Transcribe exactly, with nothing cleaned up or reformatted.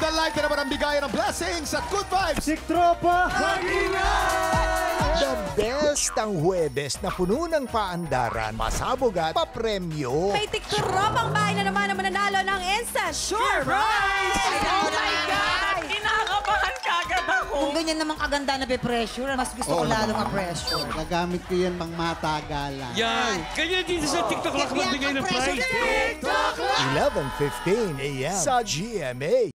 the life na naman ang bigayan ng blessings at good vibes. Sik Tropa! The best ang Huwebes na puno ng paandaran, pasabog at papremyo. May tikturop ang bahay na naman ang mananalo ng Instant Sure Prize! Oh my God! Kinakabahan kagad ako. Kung ganyan namang kaganda na be-pressure, mas gusto ko lalo ma-pressure. Gagamit ko yan pang matagalan. Yan. Kanya dito sa TikTok lang magbigay ng prize. eleven fifteen a m sa G M A.